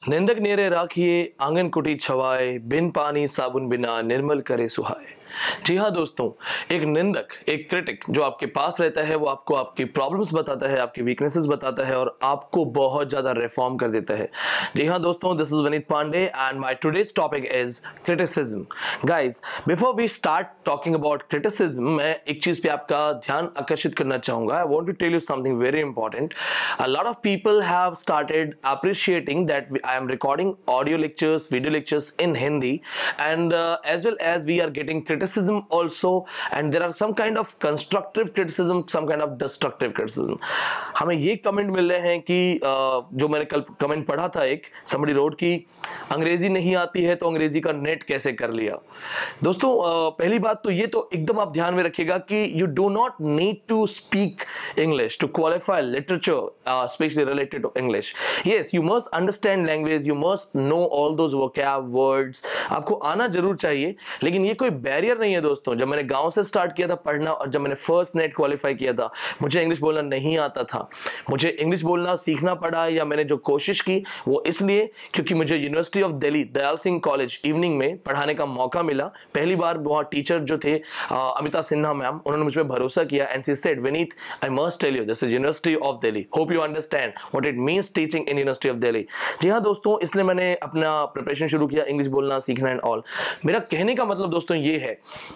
निंदक नेरे राखिए आंगन कुटी छवाए, बिन पानी साबुन बिना निर्मल करे सुहाए। जी हाँ दोस्तों, एक निंदक, एक क्रिटिक जो आपके पास रहता है वो आपको आपकी प्रॉब्लम्स बताता है, आपकी वीकनेसेस बताता है और आपको बहुत ज्यादा रिफॉर्म कर देता है। जी हाँ दोस्तों, this is Vineet Pandey and my today's topic is criticism. Guys, before we start talking about criticism, मैं एक चीज पे आपका ध्यान आकर्षित करना चाहूंगा। I want to tell you something very important. A lot of people have started appreciating that I am recording audio lectures, video lectures in Hindi, and as well as we are getting criticism also, and there are some kind of constructive criticism, some kind of destructive criticism. हमें ये comment मिल रहे हैं कि जो मैंने कल comment पढ़ा था, एक somebody wrote कि अंग्रेजी नहीं आती है तो अंग्रेजी का नेट कैसे कर लिया। दोस्तों, पहली बात तो ये तो एकदम आप ध्यान में रखिएगा कि you do not need to speak English to qualify literature, especially related to English. Yes, you must understand language, you must know all those vocab words. आपको आना जरूर चाहिए, लेकिन ये कोई बैरियर नहीं है दोस्तों। जब मैंने गांव से स्टार्ट किया था पढ़ना और जब मैंने फर्स्ट नेट क्वालिफाई किया था, मुझे इंग्लिश बोलना नहीं आता था। मुझे इंग्लिश बोलना सीखना पड़ा, या मैंने जो कोशिश की वो इसलिए क्योंकि मुझे University of Delhi Dayal Singh College evening में पढ़ाने का मौका मिला। पहली बार वहाँ टीचर जो थे अमिता सिन्हा मैम, उन्होंने मुझ पर भरोसा किया and she said, Vineet, I must tell you, this is University of Delhi, hope you understand what it means teaching in University of Delhi. जी हाँ दोस्तों, इसलिए मैंने अपना प्रिपरेशन शुरू किया, इंग्लिश बोलना सीखना एंड ऑल। मेरा कहने का मतलब दोस्तों ये है,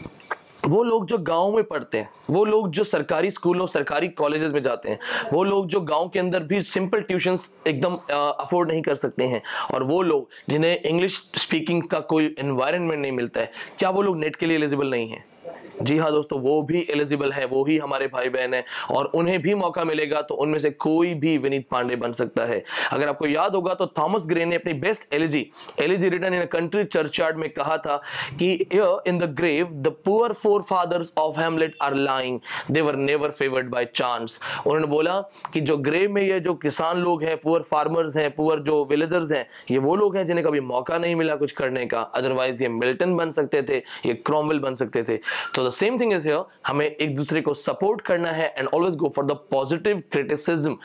वो लोग जो गांव में पढ़ते हैं, वो लोग जो सरकारी स्कूलों सरकारी कॉलेजेस में जाते हैं, वो लोग जो गांव के अंदर भी सिंपल ट्यूशंस एकदम अफोर्ड नहीं कर सकते हैं, और वो लोग जिन्हें इंग्लिश स्पीकिंग का कोई एनवायरनमेंट नहीं मिलता है, क्या वो लोग नेट के लिए एलिजिबल नहीं है? जी हाँ दोस्तों, वो भी एलिजिबल है, वो ही हमारे भाई बहन है और उन्हें भी मौका मिलेगा तो उनमें से कोई भी विनीत पांडे बन सकता है। अगर आपको याद होगा तो थॉमस ग्रे ने अपनी best Elegy Written in a Country Churchyard में कहा था कि here in the grave the poor forefathers of hamlet are lying, they were never favoured by chance. उन्होंने बोला कि जो ग्रेव में ये जो किसान लोग हैं, पुअर फार्मर्स हैं, पुअर जो विलेजर्स हैं, ये वो लोग हैं जिन्हें कभी मौका नहीं मिला कुछ करने का। अदरवाइज ये मिल्टन बन सकते थे, ये क्रॉमवेल बन सकते थे। तो the same thing is here, हमें एक दूसरे को सपोर्ट करना है and always go for the positive criticism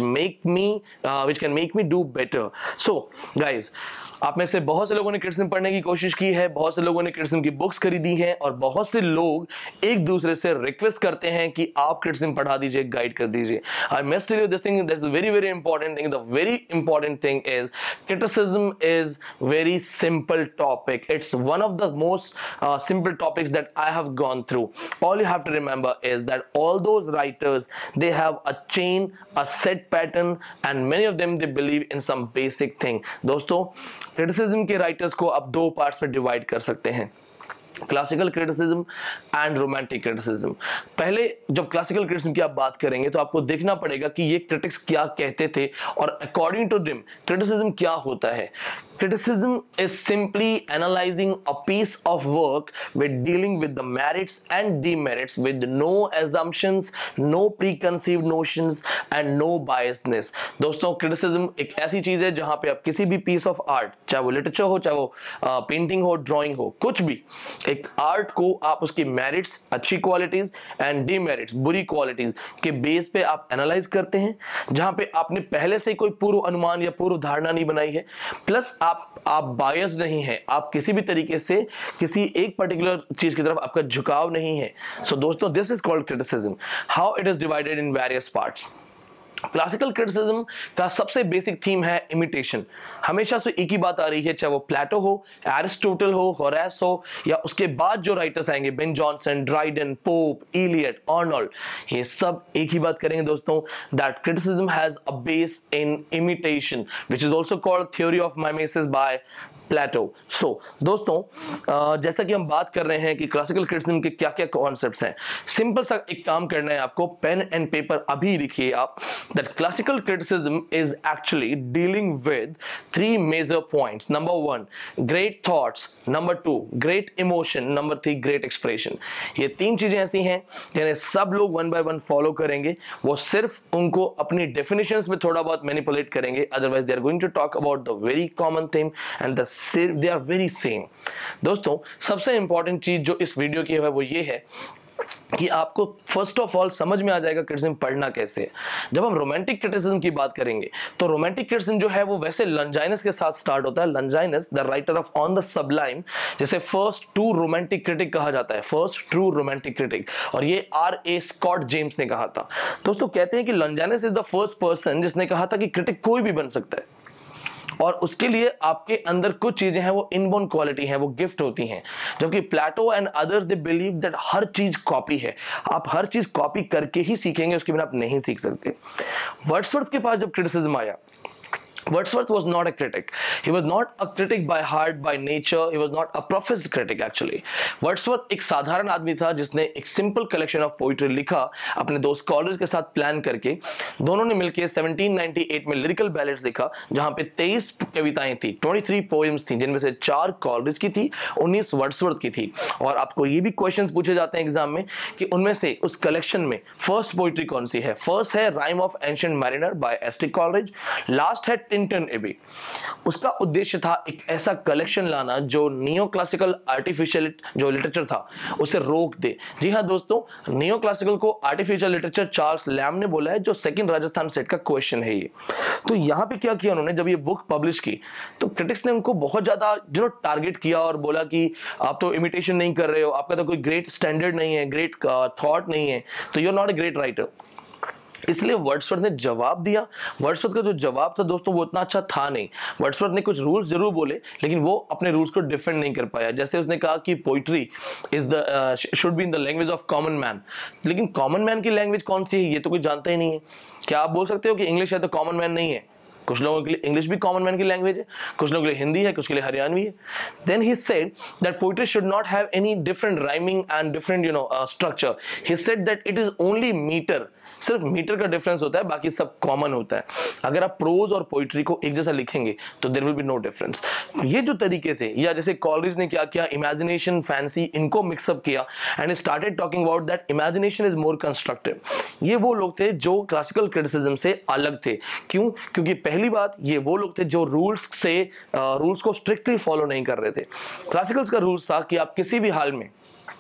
which can make me do better. So guys, आप में से बहुत से लोगों ने क्रिटिसिज्म पढ़ने की कोशिश की है, बहुत से लोगों ने क्रिटिसिज्म की बुक्स खरीदी हैं और बहुत से लोग एक दूसरे से रिक्वेस्ट करते हैं कि आप क्रिटिसिज्म पढ़ा दीजिए, गाइड कर दीजिए। I must tell you this thing, that's very very important thing. The very important thing is criticism is very simple topic. It's one of the most simple topics that I have gone through. All you have to remember is that all those writers, they have a chain, a set pattern, and many of them they believe in some basic thing. दोस्तों, criticism के writers को आप दो parts में divide कर सकते हैं, classical criticism and romantic criticism. पहले जब क्लासिकल क्रिटिसिज्म की आप बात करेंगे तो आपको देखना पड़ेगा कि ये क्रिटिक्स क्या कहते थे और अकॉर्डिंग टू देम क्रिटिसिज्म क्या होता है। Criticism is simply analyzing a piece of work with dealing with the merits and demerits with no assumptions, no preconceived notions and no biasness. दोस्तों, criticism एक ऐसी चीज है जहां पे आप किसी भी piece of art, चाहे वो लिटरेचर हो, चाहे वो पेंटिंग हो, ड्राइंग हो, कुछ भी, एक आर्ट को आप उसकी मेरिट्स, अच्छी क्वालिटीज एंड डीमेरिट्स, बुरी क्वालिटीज के बेस पे आप एनालाइज करते हैं, जहां पे आपने पहले से कोई पूर्व अनुमान या पूर्व धारणा नहीं बनाई है, प्लस आप बायस नहीं है, आप किसी भी तरीके से किसी एक पर्टिकुलर चीज की तरफ आपका झुकाव नहीं है। सो दोस्तों, this is called criticism. How it is divided in various parts. Classical criticism का सबसे बेसिक थीम है इमिटेशन। हमेशा से एक ही बात आ रही है, चाहे वो प्लेटो हो, एरिस्टोटल हो, होरेस हो, या उसके बाद जो राइटर्स आएंगे, Ben Jonson, Dryden, Pope, Eliot, Arnold, ये सब एक ही बात करेंगे दोस्तों, that criticism has a base in imitation which is also called theory of mimesis by Plato. So दोस्तों, जैसा कि हम बात कर रहे हैं कि क्लासिकल क्रिटिसिज्म के क्या क्या कॉन्सेप्ट्स हैं, सिंपल सा एक काम करना है आपको, पेन एंड पेपर अभी लिखिए आप, that classical criticism is actually dealing with three major points. Number one, great thoughts, number two, great emotion, number three, great expression. ये तीन चीजें ऐसी हैं जिन्हें सब लोग वन बाय वन फॉलो करेंगे, वो सिर्फ उनको अपनी डेफिनेशंस में थोड़ा बहुत मैनिपुलेट करेंगे, otherwise they are going to talk about the very common thing and they are very same. दोस्तों, सबसे इंपॉर्टेंट चीज जो इस वीडियो की है वो ये है कि आपको फर्स्ट ऑफ ऑल समझ में आ जाएगा क्रिटिसिज्म पढ़ना कैसे है। जब हम रोमांटिक क्रिटिसिज्म की बात करेंगे तो रोमांटिक क्रिटिसिज्म जो है वो वैसे लंजाइनस के साथ स्टार्ट होता है। Longinus the writer of on the sublime, जैसे फर्स्ट ट्रू रोमांटिक क्रिटिक कहा जाता है, फर्स्ट ट्रू रोमांटिक क्रिटिक, और ये R.A. स्कॉट जेम्स ने कहा था। दोस्तों कहते हैं कि Longinus is the first person जिसने कहा था कि क्रिटिक कोई भी बन सकता है, और उसके लिए आपके अंदर कुछ चीजें हैं वो इनबोर्न क्वालिटी हैं, वो गिफ्ट होती हैं। जबकि Plato and others they believe that हर चीज कॉपी है, आप हर चीज कॉपी करके ही सीखेंगे, उसके बिना आप नहीं सीख सकते। वर्ड्सवर्थ के पास जब क्रिटिसिज्म आया, Wordsworth was not a critic. He was not a critic by heart, by nature. He was not a professed critic actually. Wordsworth एक साधारण आदमी था जिसने एक सिंपल कलेक्शन ऑफ पोइट्री लिखा अपने दो स्कॉलर्स के साथ प्लान करके। दोनों ने मिलकर 1798 में लिरिकल बैलेड्स लिखा, जहां पे 23 कविताएं थी, 23 पोएम्स थी, जिनमें से 4 कॉलरिज की थी, 19 वर्ड्सवर्थ की थी। और आपको ये भी क्वेश्चंस पूछे जाते हैं एग्जाम में कि उनमें से उस कलेक्शन में फर्स्ट पोइट्री कौन सी है। फर्स्ट है rime of ancient mariner by S T. Coleridge, last है टिंटन एबी। उसका उद्देश्य था एक ऐसा कलेक्शन लाना जो नियो क्लासिकल आर्टिफिशियल जो लिटरेचर था उसे रोक दे। जी हाँ दोस्तों, नियो क्लासिकल को आर्टिफिशियल लिटरेचर चार्ल्स लैम ने बोला है, जो सेकंड राजस्थान सेट का क्वेश्चन है ये। तो यहाँ पे क्या किया उन्होंने, जब ये बुक पब्लिश की तो क्रिटिक्स ने उनको बहुत ज्यादा टारगेट किया और बोला कि आप तो इमिटेशन नहीं कर रहे हो, आपका तो कोई ग्रेट स्टैंडर्ड नहीं है, ग्रेट थॉट नहीं है, तो you are not a great writer. इसलिए वर्ड्सवर्थ ने जवाब दिया। वर्ड्सवर्थ का जो जवाब था दोस्तों वो उतना अच्छा था नहीं। वर्ड्सवर्थ ने कुछ रूल्स जरूर बोले, लेकिन वो अपने रूल्स को डिफेंड नहीं कर पाया। जैसे उसने कहा कि poetry is the should be in the language of common man, लेकिन कॉमन मैन की लैंग्वेज कौन सी है ये तो कोई जानता ही नहीं है। क्या आप बोल सकते हो कि इंग्लिश है तो कॉमन मैन नहीं है? कुछ लोगों के लिए इंग्लिश भी कॉमन मैन की लैंग्वेज है, कुछ लोगों के लिए हिंदी है, कुछ के लिए हरियाणवी है। Then he said that poetry should not have any different rhyming and different structure. He said that it is only meter, सिर्फ मीटर का डिफरेंस होता है, बाकी सब कॉमन होता है। अगर आप प्रोज और पोइट्री को एक जैसा लिखेंगे तो there will be no difference. ये जो तरीके थे, या जैसे कॉलरिज ने क्या किया, इमेजिनेशन, फैंसी, इनको मिक्सअप किया and started talking about that imagination is more constructive. ये वो लोग थे जो क्लासिकल क्रिटिसिज्म से अलग थे। क्यों? क्योंकि पहली बात, ये वो लोग थे जो रूल्स को स्ट्रिक्टली फॉलो नहीं कर रहे थे। क्लासिकल्स का रूल्स था कि आप किसी भी हाल में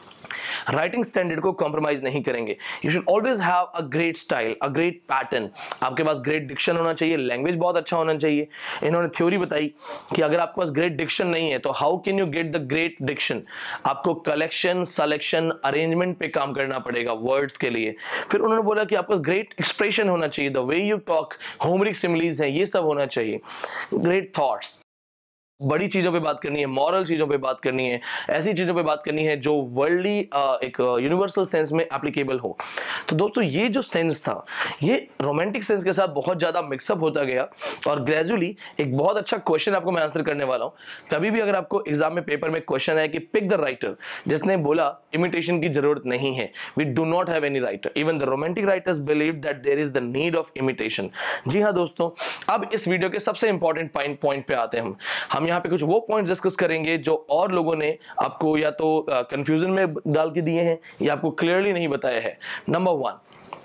राइटिंग स्टैंडर्ड को कॉम्प्रोमाइज नहीं करेंगे। You should always have a great style, a great pattern. आपके पास ग्रेट डिक्शन होना चाहिए, लैंग्वेज बहुत अच्छा होना चाहिए। इन्होंने थ्योरी बताई कि अगर आपके पास ग्रेट डिक्शन नहीं है तो how can you get the great diction? आपको कलेक्शन, सिलेक्शन, अरेंजमेंट पे काम करना पड़ेगा वर्ड्स के लिए। फिर उन्होंने बोला कि आपका ग्रेट एक्सप्रेशन होना चाहिए, the way you talk, Homeric similes है, ये सब होना चाहिए। ग्रेट थॉट्स, बड़ी चीजों पे बात करनी है, मॉरल चीजों पे बात करनी है, ऐसी चीजों पे बात करनी है जो वर्ल्डली एक यूनिवर्सल सेंस में एप्लीकेबल हो। तो दोस्तों ये जो सेंस था ये रोमांटिक सेंस के साथ बहुत ज्यादा मिक्सअप होता गया, और ग्रेजुअली एक बहुत अच्छा क्वेश्चन आपको मैं आंसर करने वाला हूं। कभी भी अगर आपको एग्जाम में पेपर में क्वेश्चन है कि पिक द राइटर जिसने बोला इमिटेशन की जरूरत नहीं है, we do not have any writer, even the romantic writers believe that there is the need of imitation. जी हाँ दोस्तों, अब इस वीडियो के सबसे इंपॉर्टेंट पॉइंट पे आते हैं। हम यहाँ पे कुछ वो पॉइंट डिस्कस करेंगे जो और लोगों ने आपको या तो कंफ्यूजन में डाल के दिए हैं या आपको क्लियरली नहीं बताया है। Number 1,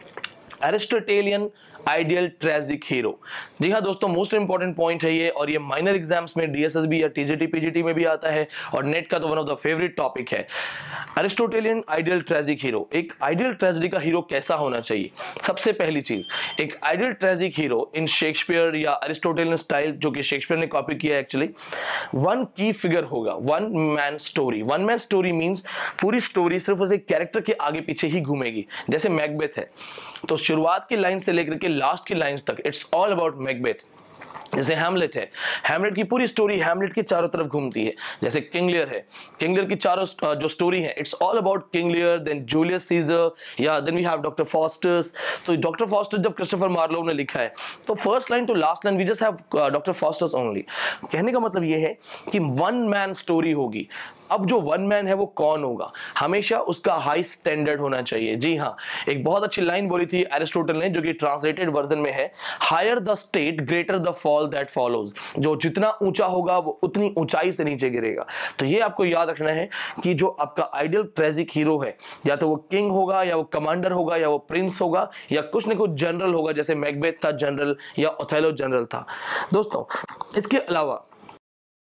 Aristotelian ideal tragic hero. जी हाँ दोस्तों, मोस्ट इंपॉर्टेंट पॉइंट है ये, और ये माइनर एग्जाम्स में डीएसएसबी या टीजीटी पीजीटी में भी आता है, और नेट का तो one of the favourite topic है। एरिस्टोटेलियन आइडियल ट्रेजिक हीरो, एक आइडियल ट्रेजेडी का हीरो कैसा होना चाहिए? सबसे पहली चीज, एक ideal tragic hero in Shakespeare या एरिस्टोटेलियन स्टाइल, जो कि शेक्सपियर ने कॉपी किया एक्चुअली, वन की फिगर होगा, one man story. One man story means पूरी स्टोरी सिर्फ उसे कैरेक्टर के आगे पीछे ही घूमेगी। जैसे मैकबेथ है तो शुरुआत की लाइन से लेकर के लास्ट की लाइंस तक इट्स ऑल अबाउट मैकबेथ। जैसे हैमलेट है, हैमलेट की पूरी स्टोरी हैमलेट के चारों तरफ घूमती है। जैसे किंग लियर है, किंग लियर की चारों जो स्टोरी है it's all about King Lear, then Julius Caesar, या then we have Doctor Faustus. तो डॉक्टर फॉस्टर जब क्रिस्टोफर मार्लोव ने लिखा है तो first line to last line we just have Doctor Faustus only. कहने का मतलब ये है कि वन मैन स्टोरी होगी। अब जो वन मैन है वो कौन होगा? हमेशा उसका हाई स्टैंडर्ड होना चाहिए। जी हाँ, एक बहुत अच्छी लाइन बोली थी एरिस्टोटल ने, जो कि ट्रांसलेटेड वर्जन में है, higher the state greater the fall that follows. जो जितना ऊंचा होगा वो उतनी ऊंचाई से नीचे गिरेगा। तो ये आपको याद रखना है कि जो आपका आइडियल ट्रेजिक हीरो है, या तो वो किंग होगा, या वो कमांडर होगा, या वो प्रिंस होगा, या कुछ न कुछ जनरल होगा, जैसे मैकबेथ था जनरल, या ओथेलो जनरल था। दोस्तों इसके अलावा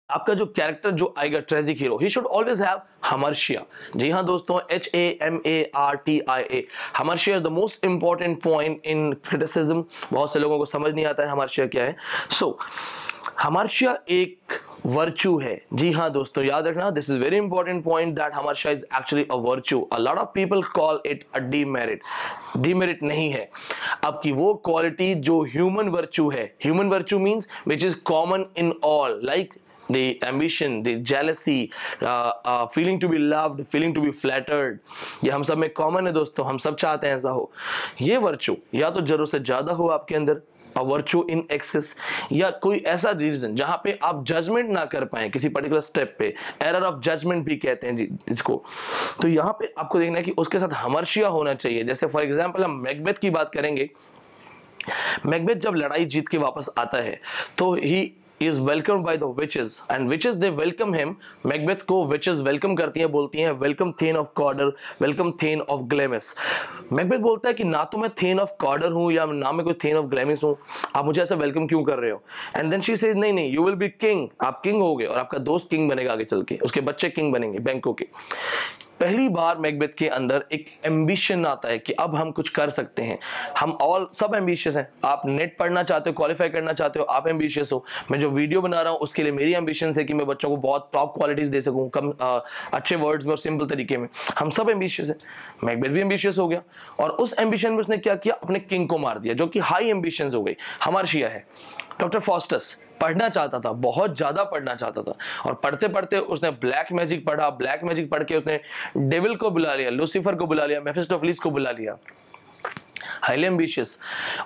आपका जो कैरेक्टर जो आएगा tragic hero, he should always have hamartia. जी हाँ दोस्तों, HAMARTIA, hamartia is the most important point in criticism. बहुत से लोगों को समझ नहीं आता है हमर्शिया क्या है। सो हमर्शिया एक वर्च्यू है। जी हाँ दोस्तों, याद रखना, this is very important point that hamartia is actually a virtue. A lot of people call it a demerit. Demerit नहीं है, आपकी वो क्वालिटी जो ह्यूमन वर्च्यू है। Human virtue means which is common in all, like the ambition, the jealousy, feeling to be loved, feeling to be flattered, ये हम सब में कॉमन है दोस्तों, हम सब चाहते हैं ऐसा हो। ये वर्च्यू या तो जरूरत से ज्यादा हो आपके अंदर, अ वर्च्यू इन एक्सेस, या कोई ऐसा रीजन जहां पे आप जजमेंट ना कर पाए किसी पर्टिकुलर स्टेप पे, एरर ऑफ जजमेंट भी कहते हैं जी इसको। तो यहाँ पे आपको देखना है कि उसके साथ हमर्शिया होना चाहिए। जैसे फॉर एग्जाम्पल हम मैकबेथ की बात करेंगे। मैकबेथ जब लड़ाई जीत के वापस आता है तो he is welcomed by the witches, and witches they welcome him। Macbeth को witches welcome करती हैं, बोलती हैं welcome Thane of Cawdor, welcome Thane of Glamis। Macbeth बोलता है कि ना तो मैं Thane of Cawdor हूं या ना मैं कोई Thane of Glamis हूं, आप मुझे ऐसा वेलकम क्यों कर रहे हो। एंड देन शी सेज नहीं नहीं, you will be king, आप किंग होगे और आपका दोस्त किंग बनेगा आगे चल के, उसके बच्चे किंग बनेंगे बैंकों के। पहली बार मैकबेथ के अंदर एक एम्बिशन आता है कि अब हम कुछ कर सकते हैं। हम ऑल सब एम्बिशियस हैं। आप नेट पढ़ना चाहते हो, क्वालिफाई करना चाहते हो, आप एम्बिशियस हो। मैं जो वीडियो बना रहा हूं उसके लिए मेरी एम्बिशन है कि मैं बच्चों को बहुत टॉप क्वालिटीज दे सकूं, कम अच्छे वर्ड्स में और सिंपल तरीके में। हम सब एम्बिशियस हैं। मैकबेथ भी एम्बिशियस हो गया और उस एम्बिशन में उसने क्या किया, अपने किंग को मार दिया, जो कि हाई एम्बिशन हो गई, हमर्शिया है। डॉक्टर फॉस्टस पढ़ना चाहता था, बहुत ज्यादा पढ़ना चाहता था, और पढ़ते पढ़ते उसने ब्लैक मैजिक पढ़ा। ब्लैक मैजिक पढ़ के उसने डेविल को बुला लिया, लूसीफर को बुला लिया, मेफिस्टोफेलिस को बुला लिया। Highly ambitious.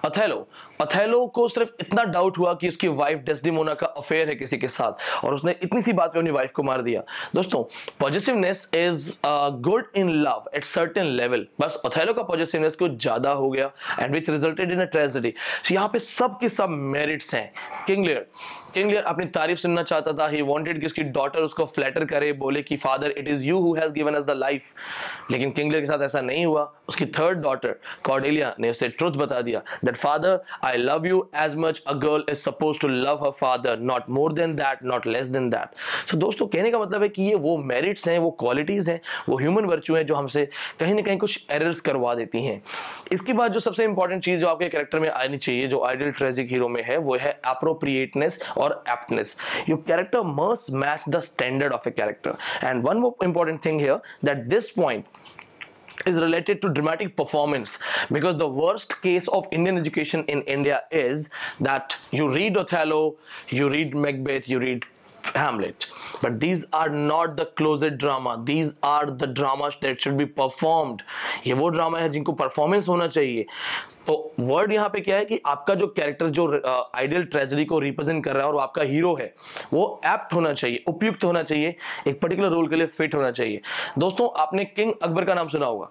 अथेलो को सिर्फ इतना डाउट हुआ कि उसकी वाइफ डेस्डेमोना का अफेयर है किसी के साथ, और उसने इतनी सी बात पे अपनी वाइफ को मार दिया। दोस्तों, positiveness is good in love at certain level, बस अथेलो का पॉजिटिवनेस कुछ ज्यादा हो गया and which resulted in a tragedy. यहाँ पे सब के सब मेरिट्स हैं। किंग लियर अपनी तारीफ सुनना चाहता था। ही वांटेड कि उसकी डॉटर उसको फ्लैटर करे, बोले कि father it is you who has given us the life. लेकिन किंग लियर के साथ ऐसा नहीं हुआ। उसकी थर्ड डॉटर कॉर्डेलिया ने उसे ट्रुथ बता दिया that father I love you as much a girl is supposed to love her father, not more than that, not less than that. So दोस्तों, कहने का मतलब है कि ये वो मेरिट्स हैं, वो क्वालिटीज हैं, वो ह्यूमन वर्च्यू हैं जो हमसे कहीं ना कहीं कुछ एरर्स करवा देती हैं। इसके बाद जो सबसे इंपॉर्टेंट चीज जो आपके कैरेक्टर में आनी चाहिए, जो आइडियल ट्रेजिक हीरो में है, वो है एप्रोप्रिएटनेस और aptness। Your character must match the standard of a character, and one more important thing here, that this point is related to dramatic performance, because the worst case of Indian education in India is that you read Othello, you read Macbeth, you read Hamlet, but these are not the closet drama, these are the dramas that should be performed। ये वो drama है जिनको performance होना चाहिए। तो word यहाँ पे क्या है कि आपका जो कैरेक्टर जो आइडियल ट्रेजेडी को रिप्रेजेंट कर रहा है और आपका हीरो है, वो एप्ट होना चाहिए, उपयुक्त होना चाहिए, एक पर्टिकुलर रोल के लिए फिट होना चाहिए। दोस्तों, आपने किंग अकबर का नाम सुना होगा।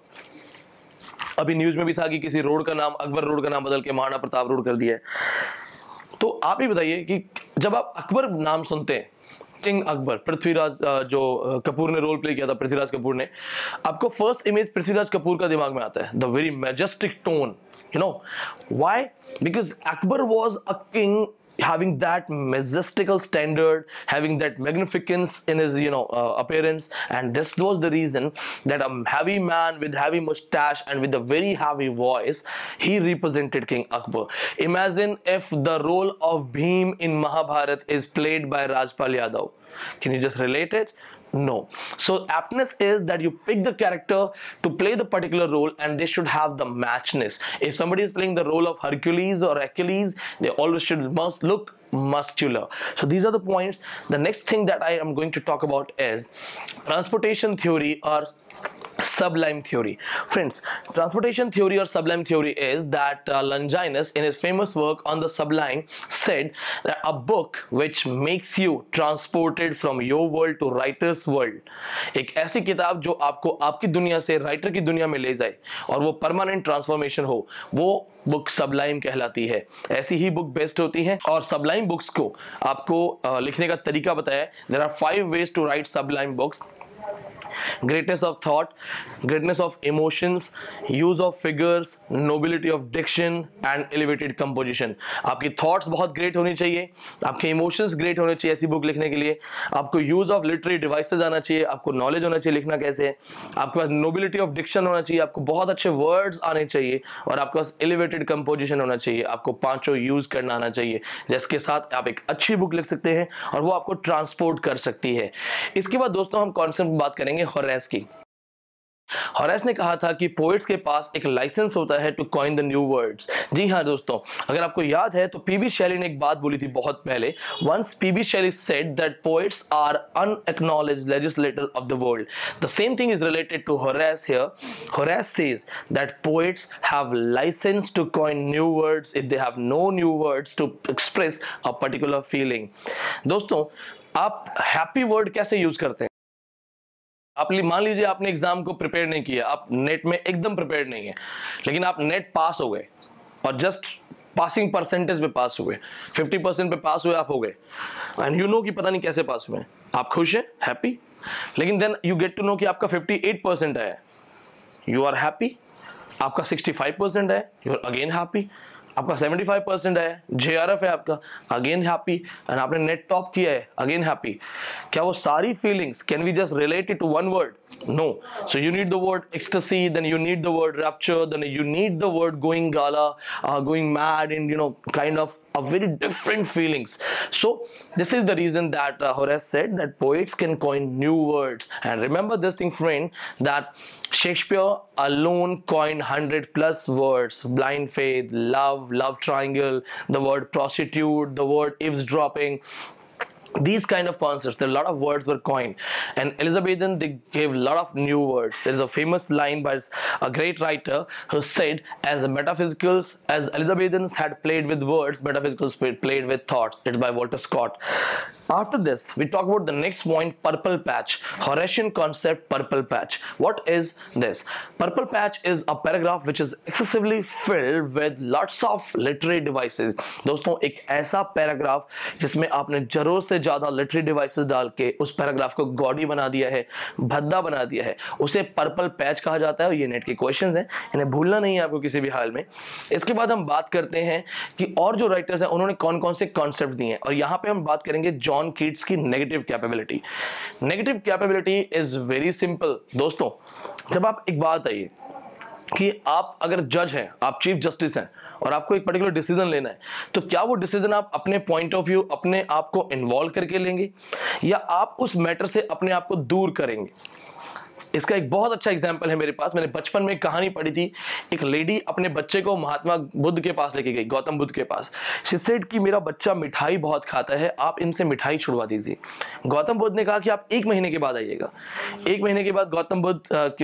अभी न्यूज में भी था कि किसी रोड का नाम, अकबर रोड का नाम बदल के महाराणा प्रताप रोड कर दिया है। तो आप ही बताइए कि जब आप अकबर नाम सुनते हैं, किंग अकबर, पृथ्वीराज जो कपूर ने रोल प्ले किया था, पृथ्वीराज कपूर ने, आपको फर्स्ट इमेज पृथ्वीराज कपूर का दिमाग में आता है, the very majestic tone, you know why? Because Akbar was a king having that majestical standard, having that magnificence in his appearance, and this was the reason that a heavy man with heavy mustache and with a very heavy voice, he represented King Akbar. Imagine if the role of Bhim in Mahabharata is played by Rajpal Yadav. Can you just relate it? No. So aptness is that you pick the character to play the particular role, and they should have the matchness. If somebody is playing the role of Hercules or Achilles, they always must look muscular. So these are the points. The next thing that I am going to talk about is transportation theory or sublime theory. Friends, transportation theory or sublime theory is that Longinus in his famous work on the sublime said that a book which makes you transported from your world to writer's world, एक ऐसी किताब जो आपको आपकी दुनिया से writer की दुनिया में ले जाए और वो परमानेंट ट्रांसफॉर्मेशन हो, वो बुक सबलाइम कहलाती है। ऐसी ही बुक बेस्ट होती है, और सबलाइम बुक्स को आपको लिखने का तरीका बताया है। There are 5 ways to write sublime books। Greatness of thought, greatness of emotions, use of figures, nobility of diction and elevated composition. आपकी थॉट्स बहुत ग्रेट होनी चाहिए, आपके इमोशंस ग्रेट होने चाहिए ऐसी बुक लिखने के लिए, आपको यूज ऑफ लिटरेरी डिवाइसेस आना चाहिए, आपको नॉलेज होना चाहिए लिखना कैसे है, आपके पास नोबिलिटी ऑफ डिक्शन होना चाहिए, आपको बहुत अच्छे वर्ड्स आने चाहिए, और आपके पास एलिवेटेड कंपोजिशन होना चाहिए। आपको पांचों यूज करना आना चाहिए, जिसके साथ आप एक अच्छी बुक लिख सकते हैं और वो आपको ट्रांसपोर्ट कर सकती है। इसके बाद दोस्तों हम कॉन्सेप्ट बात करेंगे होरेस की। होरेस ने कहा था कि पोएट्स के पास एक लाइसेंस होता है to coin the new words. जी हाँ दोस्तों, अगर आपको याद है तो पीबी शैली ने एक बात बोली थी बहुत पहले। Once P B Shelley said that poets are unacknowledged legislators of the world. The same thing is related to Horace here. Horace says that poets have licence to coin new words if they have no new words to express a particular feeling. दोस्तों, आप happy word कैसे use करते हैं? आप मान लीजिए आपने exam को प्रिपेयर नहीं किया, आप नेट में एकदम प्रिपेयर नहीं है, लेकिन आप नेट पास हो गए और जस्ट पासिंग परसेंटेज पे पास हुए, 50% पे पास हुए आप हो गए, एंड यू नो कि पता नहीं कैसे पास हुए, आप खुश हैं, हैप्पी। लेकिन then you get to know कि आपका 58% है, यू आर हैप्पी। आपका 65% है, यू आर अगेन हैप्पी। आपका 75% है, JRF है आपका, अगेन हैप्पी। एंड आपने नेट टॉप किया है, अगेन हैप्पी। क्या वो सारी feelings can we just relate it to one word? No. So you need the word ecstasy, then you need the word rapture, then you need the word going gala, going mad, and kind of a very different feelings. So this is the reason that Horace said that poets can coin new words. And remember this thing, friend, that Shakespeare alone coined 100+ words: blind faith, love triangle, the word prostitute, the word eavesdropping. These kind of concepts, there are a lot of words were coined, and Elizabethan, they gave a lot of new words. There is a famous line by a great writer who said, as Elizabethans had played with words, metaphysicals played with thoughts. It's by Walter Scott. After this, we talk about the next point, purple patch. Horatian concept, purple patch. What is this? Purple patch is a paragraph which is excessively filled with lots of literary devices. दोस्तों, एक ऐसा paragraph जिसमें आपने जरूरत से ज्यादा literary devices डाल के उस पैराग्राफ को गॉडी बना दिया है, भद्दा बना दिया है, उसे पर्पल पैच कहा जाता है। और ये नेट के क्वेश्चंस हैं, इन्हें भूलना नहीं है आपको किसी भी हाल में। इसके बाद हम बात करते हैं कि और जो राइटर्स हैं उन्होंने कौन कौन से कॉन्सेप्ट दिए हैं, और यहाँ पे हम बात करेंगे जॉन कीट्स की negative capability. Negative capability is very simple दोस्तों। जब आप एक बात आई कि आप अगर जज हैं, आप चीफ जस्टिस हैं और आपको एक पर्टिकुलर डिसीजन लेना है, तो क्या वो डिसीजन आप अपने पॉइंट ऑफ व्यू, अपने आप को इन्वॉल्व करके लेंगे, या आप उस मैटर से अपने आप को दूर करेंगे? इसका एक बहुत अच्छा एग्जांपल है मेरे पास। मैंने बचपन में एक कहानी पढ़ी थी। एक लेडी अपने बच्चे को महात्मा बुद्ध के पास लेके गई, गौतम बुद्ध के पास। शी सेड कि मेरा बच्चा मिठाई बहुत खाता है, आप इनसे मिठाई छुड़वा दीजिए। गौतम बुद्ध ने कहा कि आप 1 महीने के बाद आइएगा। 1 महीने के बाद गौतम बुद्ध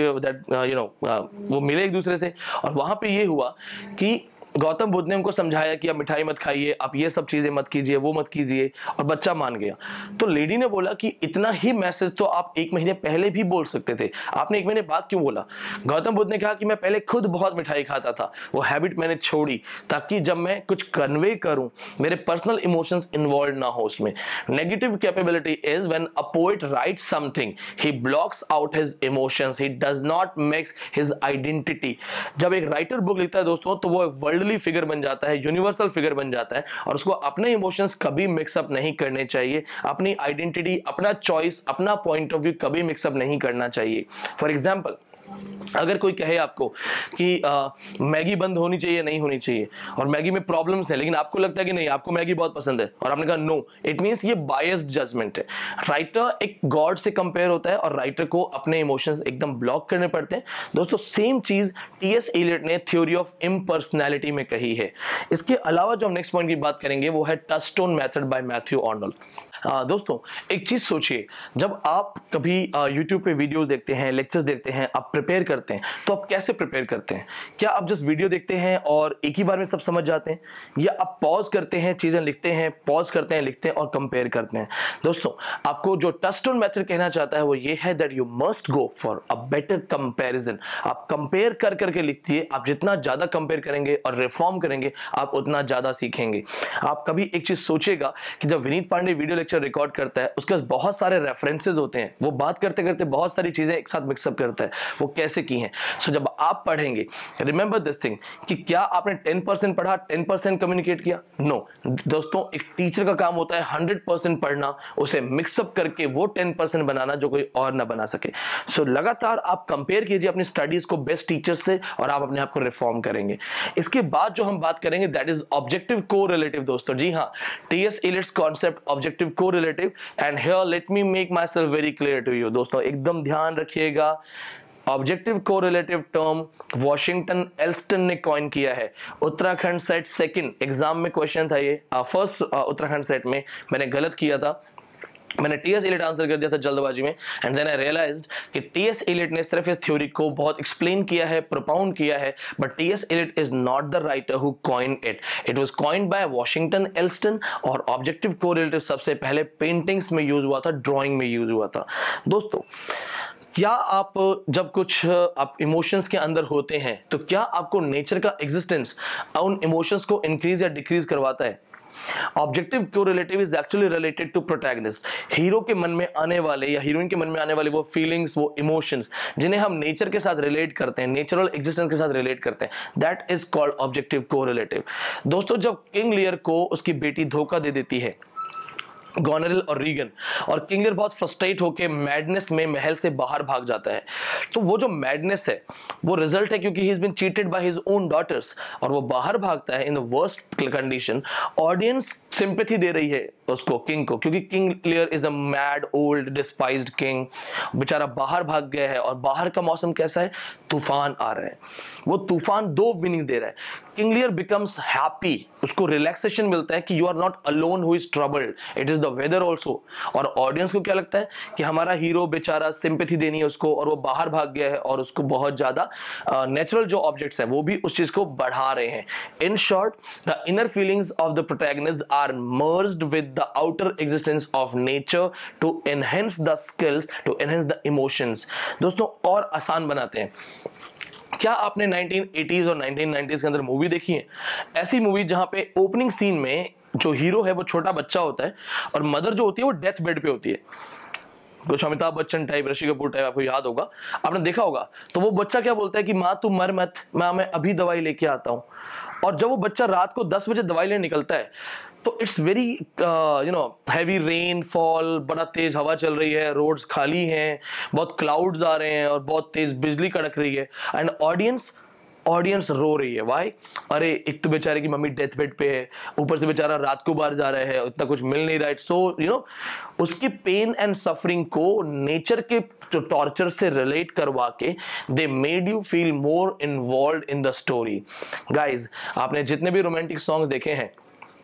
वो मिले एक दूसरे से, और वहां पे ये हुआ कि गौतम बुद्ध ने उनको समझाया कि आप मिठाई मत खाइए, आप ये सब चीजें मत कीजिए, वो मत कीजिए, और बच्चा मान गया। तो लेडी ने बोला कि इतना ही मैसेज तो आप 1 महीने पहले भी बोल सकते थे, आपने 1 महीने बाद क्यों बोला? गौतम बुद्ध ने कहा कि मैं पहले खुद बहुत मिठाई खाता था, वो हैबिट मैंने छोड़ी ताकि जब मैं कुछ कन्वे करूं मेरे पर्सनल इमोशंस इन्वॉल्व ना हो उसमें। Negative capability is when a poet writes something, he blocks out his emotions, he does not mix his identity. जब एक राइटर बुक लिखता है दोस्तों, तो वो वर्ल्ड फिगर बन जाता है, यूनिवर्सल फिगर बन जाता है, और उसको अपने इमोशंस कभी मिक्सअप नहीं करने चाहिए, अपनी आइडेंटिटी, अपना चॉइस, अपना पॉइंट ऑफ व्यू कभी मिक्सअप नहीं करना चाहिए। फॉर एग्जांपल, अगर कोई कहे आपको कि मैगी बंद होनी चाहिए, नहीं होनी चाहिए, और मैगी में प्रॉब्लम्स है, लेकिन आपको लगता है कि नहीं, आपको मैगी बहुत पसंद है, और आपने कहा नो, इट मींस ये बायस्ड जजमेंट है। राइटर एक गॉड से कंपेयर होता है, और राइटर को अपने इमोशंस एकदम ब्लॉक करने पड़ते हैं। दोस्तों, सेम चीज टी.एस. एलियट ने थ्योरी ऑफ इम्पर्सनैलिटी में कही है। इसके अलावा जो हम नेक्स्ट पॉइंट की बात करेंगे वो है touchstone method by Matthew Arnold. दोस्तों, एक चीज सोचिए, जब आप कभी YouTube पे वीडियोस देखते हैं, लेक्चर्स देखते हैं, आप प्रिपेयर करते हैं, तो आप कैसे प्रिपेयर करते हैं? क्या आप जस्ट वीडियो देखते हैं और एक ही बार में सब समझ जाते हैं, या आप पॉज करते हैं, चीजें लिखते हैं, पॉज करते हैं, लिखते हैं और कंपेयर करते हैं? दोस्तों, आपको जो टचस्टोन मेथड कहना चाहता है वो ये है that you must go for a better comparison. आप कंपेयर कर करके लिखिए। आप जितना ज्यादा कंपेयर करेंगे और रिफॉर्म करेंगे, आप उतना ज्यादा सीखेंगे। आप कभी एक चीज सोचिएगा कि जब Vineet Pandey video lecture record करता है उसके पास बहुत सारे रेफरेंसेस होते हैं, वो बात करते करते बहुत सारी चीजें एक साथ मिक्सअप करता है, वो कैसे की हैं। सो जब आप पढ़ेंगे, रिमेंबर दिस थिंग कि क्या आपने 10% पढ़ा, 10% कम्युनिकेट किया? नो दोस्तों, एक टीचर का काम होता है 100% पढ़ना, उसे मिक्सअप करके वो 10% बनाना जो कोई और ना बना सके। सो लगातार आप कंपेयर कीजिए अपनी स्टडीज को बेस्ट टीचर्स से और आप अपने आप को रिफॉर्म करेंगे। इसके बाद जो हम बात करेंगे दैट इज ऑब्जेक्टिव कोरिलेटिव दोस्तों। जी हाँ, T S Eliot's concept objective correlative, and here let me make myself very clear to you दोस्तों, एकदम ध्यान रखिएगा। Objective correlative term Washington Allston ने कॉइन किया है। उत्तराखंड सेट सेकंड एग्जाम में क्वेश्चन था ये, फर्स्ट उत्तराखंड सेट में मैंने गलत किया था, मैंने टीएस इलियट आंसर कर दिया था जल्दबाजी में, एंड देन आई रियलाइज्ड कि टीएस इलियट ने सिर्फ इस थ्योरी को बहुत एक्सप्लेन किया है, प्रोपाउंड किया है, but T S Eliot is not the writer who coined it, it was coined by Washington Allston. और ऑब्जेक्टिव कोरिलेटिव सबसे पहले पेंटिंग्स में यूज हुआ था, ड्राइंग में यूज हुआ था। दोस्तों क्या आप जब कुछ आप इमोशंस के अंदर होते हैं तो क्या आपको नेचर का एग्जिस्टेंस उन इमोशंस को इंक्रीज या डिक्रीज करवाता है? Objective correlative is actually related to protagonist. Hero के मन में आने वाले या हीरोइन के मन में आने वाले वो फीलिंग्स, वो इमोशंस जिन्हें हम नेचर के साथ रिलेट करते हैं, नेचुरल एग्जिस्टेंस के साथ रिलेट करते हैं, that is called objective correlative. दोस्तों जब किंग लियर को उसकी बेटी धोखा दे देती है, गॉनरिल और रीगन, और किंग लियर बहुत फ्रस्ट्रेट होकर मैडनेस में महल से बाहर भाग जाता है, तो वो जो मैडनेस है वो रिजल्ट है क्योंकि he is been cheated by his own daughters, और वो बाहर भागता है in the worst condition. Audience sympathy दे रही है उसको, किंग को, क्योंकि King Lear is a mad old despised king, बेचारा बाहर भाग गया है, और बाहर का मौसम कैसा है? तूफान आ रहा है। वो तूफान दो मीनिंग दे रहा है। किंग लियर बिकम्स हैप्पी, उसको रिलैक्सेशन मिलता है कि you are not alone who is troubled, it is the weather also. और ऑडियंस को क्या लगता है कि हमारा हीरो बेचारा सिंपैथी देनी है उसको, और वो बाहर भाग गया है, और उसको बहुत ज्यादा नेचुरल जो ऑब्जेक्ट्स हैं वो भी उस चीज को बढ़ा रहे हैं। In short, the inner feelings of the protagonist are merged with the outer existence of nature to enhance the skills, to enhance the emotions. दोस्तों और आसान बनाते हैं। क्या आपने 1980s और 1990s के अंदर मूवी देखी है? ऐसी मूवी जहां पे ओपनिंग सीन में जो हीरो है वो छोटा बच्चा होता है, और मदर जो होती है वो डेथ बेड पे होती है, कुछ अमिताभ बच्चन टाइप, ऋषि कपूर टाइप, आपको याद होगा, आपने देखा होगा। तो वो बच्चा क्या बोलता है कि माँ तू मर मत, मैं अभी दवाई लेके आता हूँ। और जब वो बच्चा रात को 10 बजे दवाई लेने निकलता है तो it's very heavy rainfall, बड़ा तेज हवा चल रही है, रोड्स खाली हैं, बहुत क्लाउड्स आ रहे हैं, और बहुत तेज बिजली कड़क रही है, एंड ऑडियंस रो रही है। वाई? अरे एक तो बेचारे की मम्मी डेथ बेड पे है, ऊपर से बेचारा रात को बाहर जा रहा है, इतना कुछ मिल नहीं रहा है। सो उसकी पेन एंड सफरिंग को नेचर के जो टॉर्चर से रिलेट करवा के they made you feel more involved in the story. Guys, आपने जितने भी रोमांटिक सॉन्ग्स देखे हैं,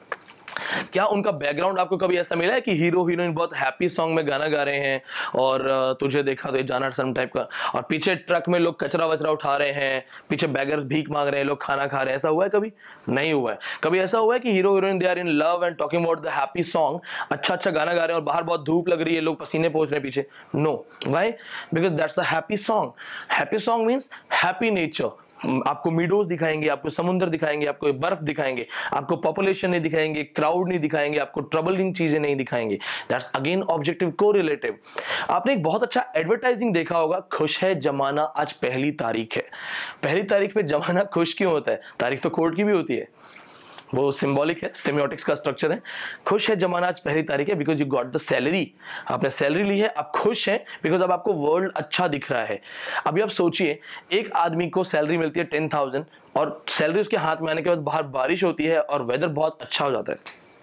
क्या उनका बैकग्राउंड आपको कभी ऐसा मिला है कि हीरो हीरोइन बहुत हैप्पी सॉन्ग में गाना गा रहे हैं, और तुझे देखा तो ये जाना सनम टाइप का, और पीछे ट्रक में लोग कचरा वचरा उठा रहे हैं, पीछे बैगर्स भीख मांग रहे हैं, लोग खाना खा रहे हैं? ऐसा हुआ है कभी? नहीं हुआ है। कभी ऐसा हुआ है कि hero heroine they are in love and talking about the happy song, अच्छा गाना गा रहे हैं और बाहर बहुत धूप लग रही है, लोग पसीने पहुंच रहे हैं पीछे? No. Why? Because that's a happy song. Happy song means happy nature. आपको मीडोज दिखाएंगे, आपको समुद्र दिखाएंगे, आपको बर्फ दिखाएंगे, आपको पॉपुलेशन नहीं दिखाएंगे, क्राउड नहीं दिखाएंगे, आपको ट्रबलिंग चीजें नहीं दिखाएंगे। That's again objective correlative. आपने एक बहुत अच्छा एडवर्टाइजिंग देखा होगा, खुश है जमाना आज पहली तारीख है। पहली तारीख पे जमाना खुश क्यों होता है? तारीख तो कोर्ट की भी होती है, वो सिंबॉलिक है, सेमियोटिक्स का स्ट्रक्चर है। खुश है जमाना आज पहली तारीख है because you got the salary, आपने सैलरी ली है, आप खुश हैं बिकॉज अब आपको वर्ल्ड अच्छा दिख रहा है। अभी आप सोचिए, एक आदमी को सैलरी मिलती है 10,000, और सैलरी उसके हाथ में आने के बाद बाहर बारिश होती है और वेदर बहुत अच्छा हो जाता है।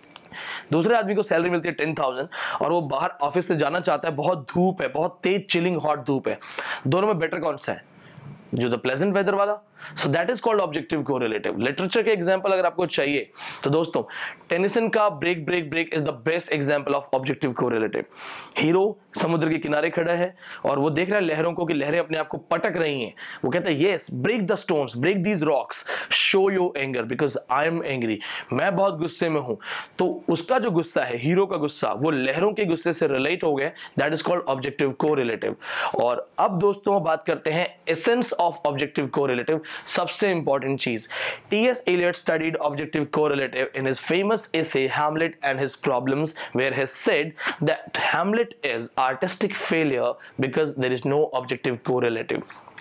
दूसरे आदमी को सैलरी मिलती है 10,000 और वो बाहर ऑफिस से जाना चाहता है, बहुत धूप है, बहुत तेज चिलिंग हॉट धूप है। दोनों में बेटर कौन सा है? जो द प्लेजेंट वेदर वाला। So that is called objective correlative. Literature के एग्जांपल अगर आपको चाहिए तो दोस्तों, टेनिसन का break break break is the best example of objective correlative. Hero समुद्र के किनारे खड़ा है और वो देख रहा है लहरों को कि लहरें अपने आप को पटक रही हैं। वो कहता है yes, break the stones, break these rocks, show your anger because I am angry, मैं बहुत गुस्से में हूं। तो उसका जो गुस्सा है, हीरो का गुस्सा, वो लहरों के गुस्से से रिलेट हो गया। That is called objective correlative. और अब दोस्तों बात करते हैं एसेंस ऑफ ऑब्जेक्टिव कोरिलेटिव, सबसे इंपॉर्टेंट चीज, T S. Eliot studied objective correlative in his famous essay Hamlet and his problems, where he said that Hamlet is artistic failure because there is no objective correlative.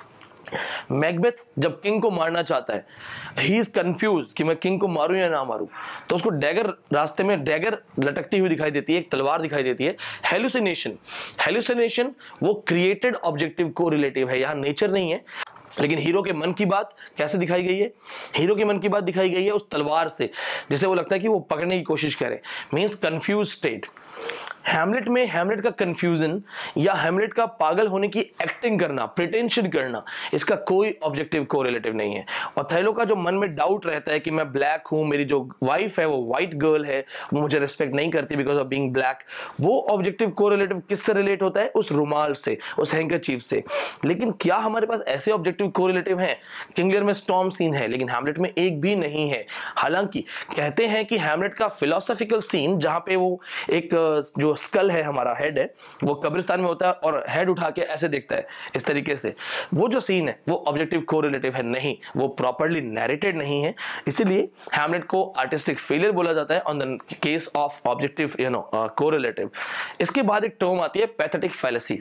Macbeth जब king को मारना चाहता है, he is confuse कि मैं king को मारूं या ना मारूं, तो उसको डैगर, रास्ते में डैगर लटकती हुई दिखाई देती है, एक तलवार दिखाई देती है। हेलुसिनेशन वो क्रिएटेड ऑब्जेक्टिव कोरिलेटिव है, यहां नेचर नहीं है। लेकिन हीरो के मन की बात कैसे दिखाई गई है? हीरो के मन की बात दिखाई गई है उस तलवार से, जिसे वो लगता है कि वो पकड़ने की कोशिश करे, मींस कंफ्यूज स्टेट। हैमलेट में हैमलेट का कंफ्यूजन या हैमलेट का पागल होने की एक्टिंग करना, प्रिटेंशन करना, इसका कोई ऑब्जेक्टिव कोरिलेटिव नहीं है। ओथेलो का जो मन में डाउट रहता है कि मैं ब्लैक हूं, मेरी जो वाइफ है वो व्हाइट गर्ल है, वो मुझे रिस्पेक्ट नहीं करती बिकॉज ऑफ बीइंग ब्लैक, वो ऑब्जेक्टिव कोरिलेटिव किससे रिलेट होता है? उस रुमाल से, उस हैंकरचीफ से। लेकिन क्या हमारे पास ऐसे ऑब्जेक्टिव कोरिलेटिव हैं? किंग लियर में स्टॉर्म सीन है, लेकिन हैमलेट में एक भी नहीं है। हालांकि कहते हैं कि हैमलेट का फिलोसॉफिकल सीन, जहां पे वो एक जो स्कल है, हमारा हेड है, वो कब्रिस्तान में होता है और हेड उठा के ऐसे देखता है इस तरीके से, वो जो सीन है वो ऑब्जेक्टिव कोरिलेटिव है नहीं, वो प्रॉपर्ली नैरेटेड नहीं है। इसीलिए हैमलेट को आर्टिस्टिक फेलियर बोला जाता है on the case of objective correlative. इसके बाद एक टर्म आती है pathetic fallacy,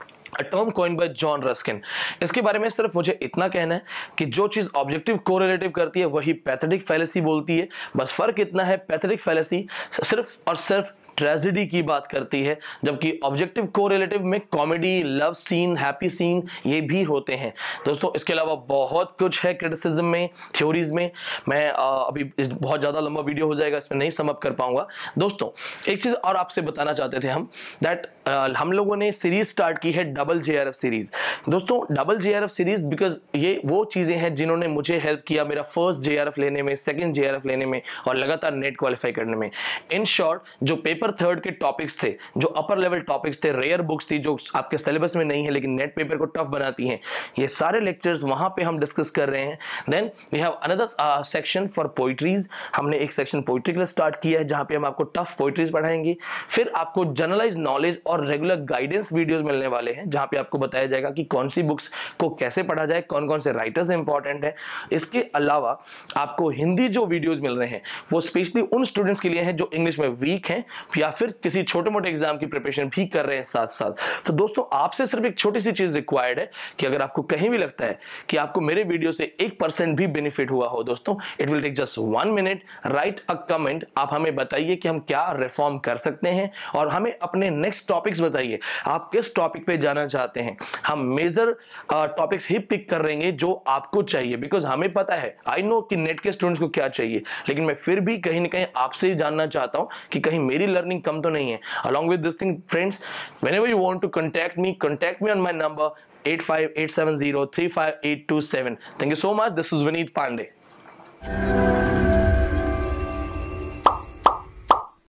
A term coined by John Ruskin। इसके बारे में सिर्फ मुझे इतना कहना है कि जो चीज ऑब्जेक्टिव कोरिलेटिव करती है वही पैथेटिक फैलेसी बोलती है। बस फर्क इतना है, पैथेटिक फैलेसी सिर्फ और सिर्फ ट्रेजेडी की बात करती है, जबकि ऑब्जेक्टिव कोरिलेटिव में comedy, love scene, happy scene ये भी होते हैं। दोस्तों इसके अलावा बहुत कुछ है क्रिटिसिज्म में, थ्योरीज में। मैं अभी बहुत ज़्यादा लंबा वीडियो हो जाएगा, इसमें नहीं सम अप कर पाऊंगा। दोस्तों एक चीज़ और आपसे बताना चाहते थे हम, दैट हम लोगों ने सीरीज स्टार्ट की है डबल JRF सीरीज। दोस्तों डबल JRF सीरीज बिकॉज ये वो चीज़ें हैं जिन्होंने मुझे हेल्प किया मेरा फर्स्ट JRF लेने में, सेकेंड JRF लेने में और लगातार नेट क्वालिफाई करने में। इन शॉर्ट जो पेपर थर्ड के टॉपिक्स थे, जो अपर लेवल टॉपिक्स थे, रेयर बुक्स थी जो आपके सिलेबस में नहीं है लेकिन नेट पेपर को टफ बनाती हैं, ये सारे लेक्चर्स वहां पे हम डिस्कस कर रहे हैं। Then we have another section for poetries. हमने एक सेक्शन पोइट्री के लिए स्टार्ट किया है जहां पे हम आपको टफ पोइट्रीज पढ़ाएंगे। फिर आपको जनरलाइज नॉलेज और रेगुलर गाइडेंस वीडियोस मिलने वाले हैं जहां पे आपको बताया जाएगा कि कौन सी बुक्स को कैसे पढ़ा जाए, कौन कौन से राइटर्स इंपॉर्टेंट है। इसके अलावा आपको हिंदी जो वीडियोस मिल रहे हैं वो स्पेशली उन स्टूडेंट्स के लिए हैं जो इंग्लिश में वीक हैं या फिर किसी छोटे मोटे एग्जाम की प्रिपरेशन भी कर रहे हैं साथ साथ। तो दोस्तों आपसे सिर्फ एक छोटी सी चीज रिक्वायर्ड है कि अगर आपको कहीं भी लगता है कि आपको मेरे वीडियो से 1% भी बेनिफिट हुआ हो, दोस्तों it will take just 1 minute, right a comment. आप हमें बताइए कि हम क्या रिफॉर्म कर सकते हैं और हमें अपने नेक्स्ट टॉपिक्स बताइए, आप किस टॉपिक पे जाना चाहते हैं। हम मेजर टॉपिक्स ही पिक कर लेंगे जो आपको चाहिए, बिकॉज हमें पता है, आई नो कि नेट के स्टूडेंट्स को क्या चाहिए, लेकिन मैं फिर भी कहीं ना कहीं आपसे ही जानना चाहता हूं कि कहीं मेरी लर्निंग कम तो नहीं है। Along with this thing, friends, whenever you want to contact me on my number 85870 35827. Thank you so much. This is Vineet Pandey.